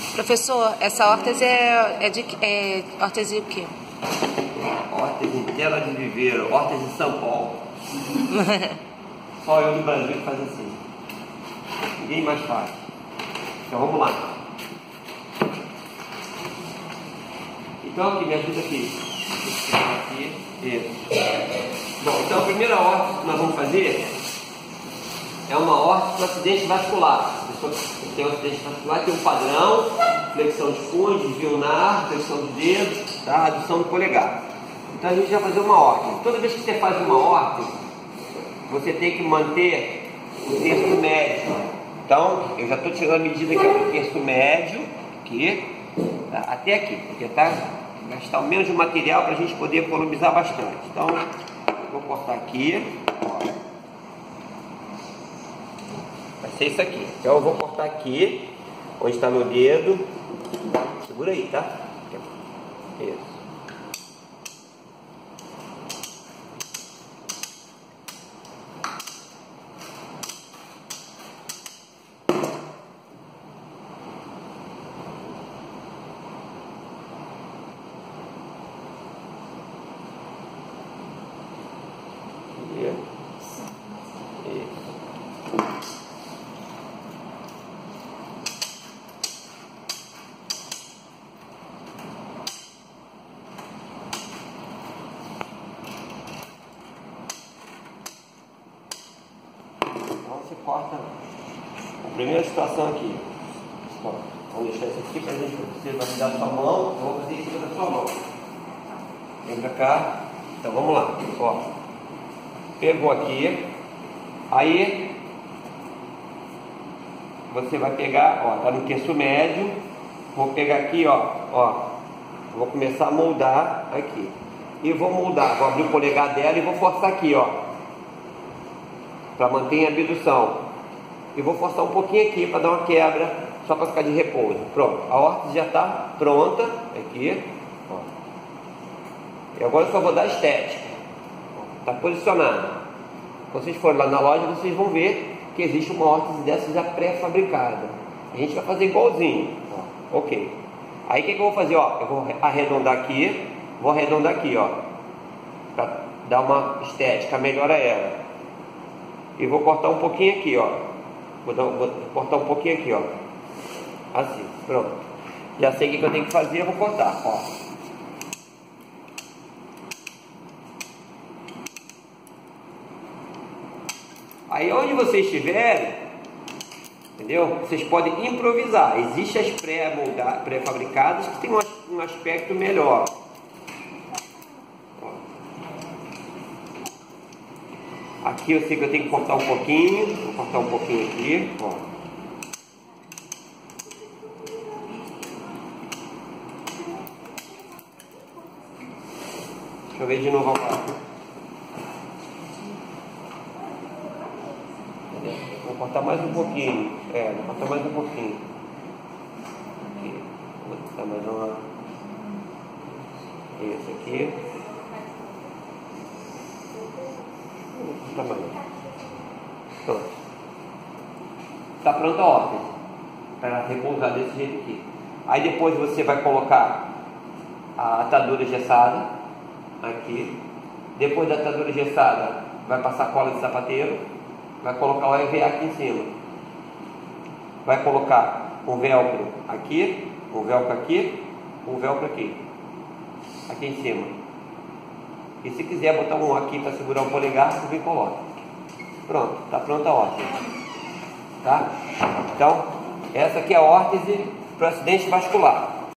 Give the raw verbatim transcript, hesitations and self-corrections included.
Professor, essa órtese é, é de é, órtese o quê? Órtese inteira de viveiro, órtese de São Paulo. Só eu do Brasil que faz assim. Ninguém mais faz. Então vamos lá. Então aqui, me ajuda aqui. Aqui, isso. Bom, então a primeira órtese que nós vamos fazer é uma órtese para acidente vascular. A pessoa que tem um acidente vascular tem um padrão, flexão de punho, desvio ulnar, flexão de dedo, tá? Adução do polegar. Então a gente vai fazer uma órtese. Toda vez que você faz uma órtese, você tem que manter o terço médio. Então, eu já estou tirando a medida aqui do terço médio, aqui, tá? Até aqui, porque tá gastar o menos de material para a gente poder economizar bastante. Então, vou cortar aqui, ó. Vai ser isso aqui. Então eu vou cortar aqui, onde está meu dedo. Segura aí, tá? Isso. Você corta a primeira situação aqui. Bom, vamos deixar isso aqui para a gente. Você vai me dar a sua mão, eu vou fazer em cima da sua mão. Vem pra cá. Então vamos lá. Ó, pegou aqui. Aí você vai pegar, ó, tá no terço médio. Vou pegar aqui, ó, ó. Vou começar a moldar aqui. E vou moldar, vou abrir o polegar dela e vou forçar aqui, ó, para manter a abdução. E vou forçar um pouquinho aqui para dar uma quebra, só para ficar de repouso. Pronto, a órtese já está pronta aqui, ó. E agora eu só vou dar estética. Está posicionada. Quando vocês forem lá na loja, vocês vão ver que existe uma órtese dessas já pré-fabricada. A gente vai fazer igualzinho, ó. Ok. Aí o que, que eu vou fazer? Ó, eu vou arredondar aqui, vou arredondar aqui, ó, para dar uma estética melhor a ela. E vou cortar um pouquinho aqui, ó. Vou, dar, vou cortar um pouquinho aqui, ó. Assim, pronto. Já sei o que eu tenho que fazer, eu vou cortar, ó. Aí onde vocês estiverem, entendeu? Vocês podem improvisar. Existem as pré-fabricadas que tem um aspecto melhor. Aqui eu sei que eu tenho que cortar um pouquinho. Vou cortar um pouquinho aqui, ó. Deixa eu ver de novo agora. Vou cortar mais um pouquinho. É, vou cortar mais um pouquinho. Aqui. Vou cortar mais uma. Esse aqui. Pronto. Está pronta a órtese para repousar desse jeito aqui. Aí depois você vai colocar a atadura engessada aqui. Depois da atadura engessada, vai passar cola de sapateiro, vai colocar o E V A aqui em cima, vai colocar um velcro aqui, um velcro aqui, um velcro aqui, aqui em cima. E se quiser botar um aqui para segurar o polegar, você vem e coloca. Pronto, está pronta a órtese. Tá? Então, essa aqui é a órtese para acidente vascular.